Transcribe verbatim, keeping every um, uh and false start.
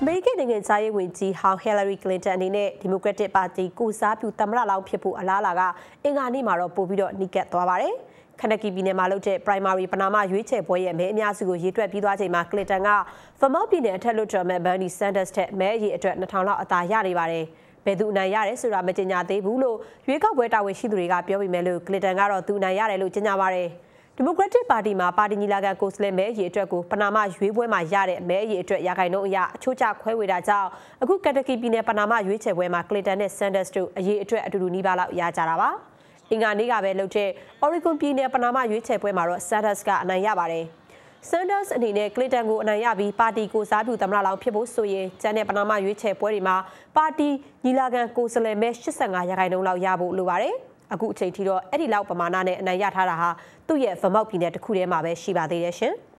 အမေရိကန်နိုင်ငံသားရေးဝန်ကြီးဟောင်းဟီလာရီကလင်တန်အနေနဲ့ဒီမိုကရက်တစ်ပါတီကိုစားပြုသမ္မတလောင်းဖြစ်ဖို့အလားအလာကအင်္ဂါနေ့မှာတော့ပို့ပြီးတော့နှိကက်သွားပါတယ်။ခနက်ကီပြည်နယ်မှာလုပ်တဲ့ primary ပနာမရွေးချယ်ပွဲရဲ့မဲအများစုကိုရေတွက်ပြီးသွားချိန်မှာကလင်တန်က Vermont ပြည်နယ်အထက်လွှတ်တော်အမတ် Bernie Sanders ထက်မဲအရေအတွက်နှစ်ထောင်လောက်အသာရနေပါတယ်။ဘယ်သူအနိုင်ရတယ်ဆိုတာမကြေညာသေးဘူးလို့ရွေးကောက်ပွဲတာဝန်ရှိသူတွေကပြောပေမဲ့လို့ကလင်တန်ကတော့သူအနိုင်ရတယ်လို့ကြေညာပါတယ်။ဒီမိုကရက်တစ်ပါတီမှာပါတီညီလာခံကိုယ်စားလှယ်မဲအရေအတွက်ကိုပနာမရွေးပွဲမှာရတဲ့မဲအရေအတွက်ရာခိုင်နှုန်းအရအချို့ကျခွဲဝေတာကြောင့်အခုကန်တကီပြည်နယ်ပနာမရွေးချယ်ပွဲမှာကလင်တန်နဲ့ဆန်ဒတ်စ်တို့အရေအတွက်အတူတူနီးပါးလောက်ရကြတာပါ။အင်္ဂါနေ့ကပဲလုပ်တဲ့ Oregon ပြည်နယ်ပနာမရွေးချယ်ပွဲမှာတော့ဆန်ဒတ်စ်ကအနိုင်ရပါတယ်။ဆန်ဒတ်စ်အနေနဲ့ကလင်တန်ကိုအနိုင်ရပြီးပါတီကိုစားပြုသမ္မတလောင်းဖြစ်ဖို့ဆိုရင်ကျန်တဲ့ပနာမရွေးချယ်ပွဲတွေမှာပါတီညီလာခံကိုယ်စားလှယ်မဲ၈၅ရာခိုင်နှုန်းလောက်ရဖို့လိုပါတယ်။အခုအချိန်ထိတော့အဲ့ဒီလောက်ပမာဏနဲ့အနိုင်ရထားတာဟာသူ့ရဲ့ Vermont ပြည်နယ်တစ်ခုထဲမှာပဲရှိပါသေးတယ်ရှင်။